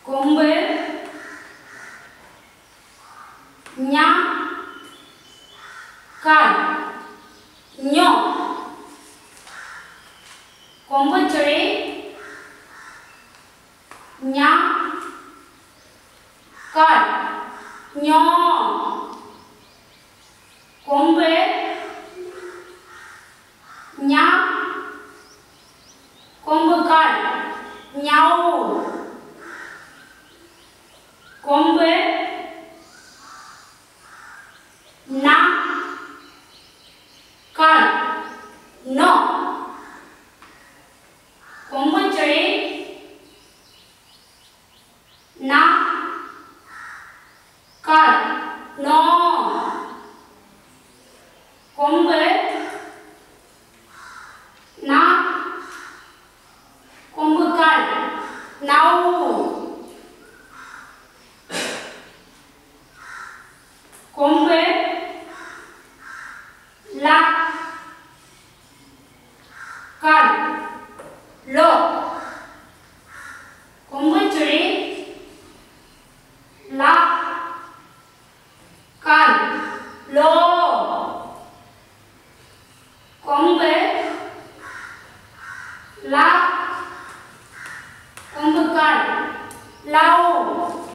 கொம்பு ஞா கால் ஞோ கொம்புச்சுழி ஞா கால் ஞோ கொம்பு ஞா கொம்பு கால் ஞாவு கொம்பு நா கால் நோ கொம்புச்சுழி நா கால் நோ கொம்பு நா கொம்பு கால் நவ் கொம்பு லா கால் லோ கொம்புச்சுழி லா கால் லோ கொம்பு லா கொம்பு கால் லவ்